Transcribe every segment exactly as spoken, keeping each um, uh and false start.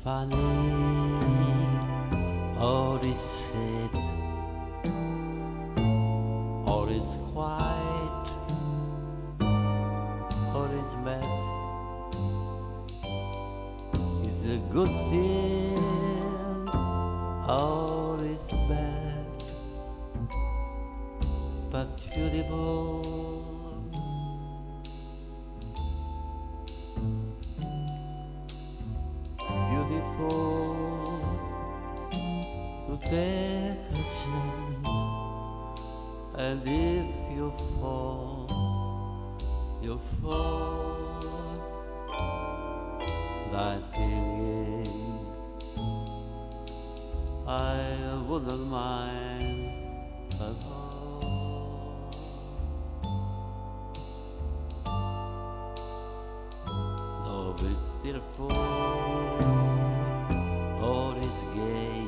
funny, all is sad, all is quiet, all is mad. It's a good thing, all is bad, but beautiful. Beautiful to take a chance, and if you fall, you fall. Nothing I wouldn't mind at all. Love is beautiful. All is gay.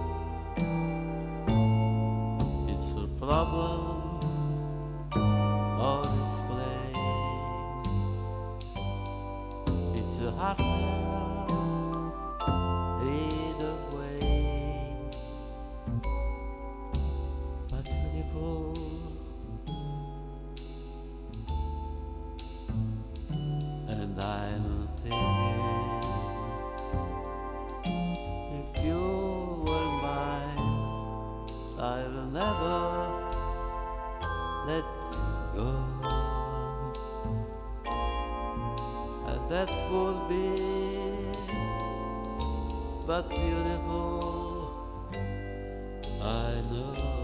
It's a problem. All is play. It's a hard either way, but beautiful. And I'm thinking, if you were mine, I will never let you go. And that would be but beautiful, I know.